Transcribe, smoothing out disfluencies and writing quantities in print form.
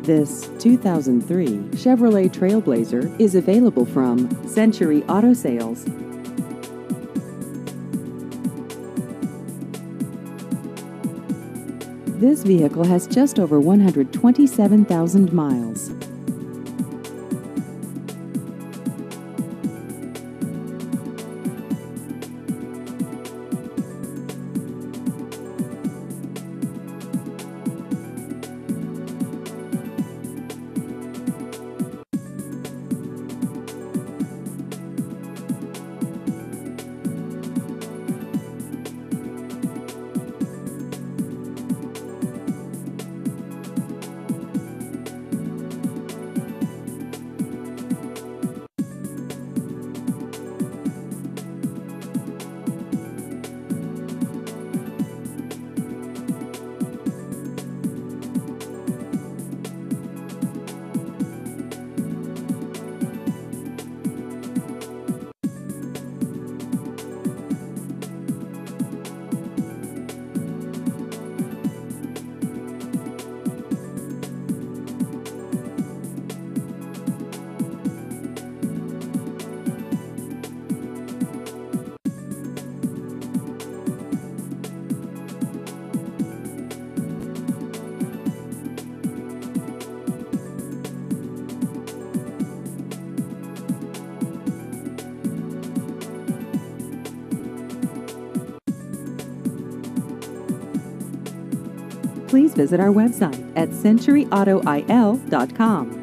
This 2003 Chevrolet Trailblazer is available from Century Auto Sales. This vehicle has just over 127,000 miles. Please visit our website at centuryautoil.com.